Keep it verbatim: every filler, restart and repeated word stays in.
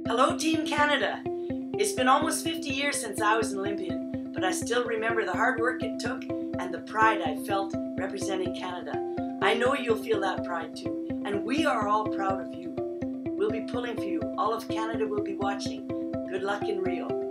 Hello Team Canada! It's been almost fifty years since I was an Olympian, but I still remember the hard work it took and the pride I felt representing Canada. I know you'll feel that pride too, and we are all proud of you. We'll be pulling for you. All of Canada will be watching. Good luck in Rio.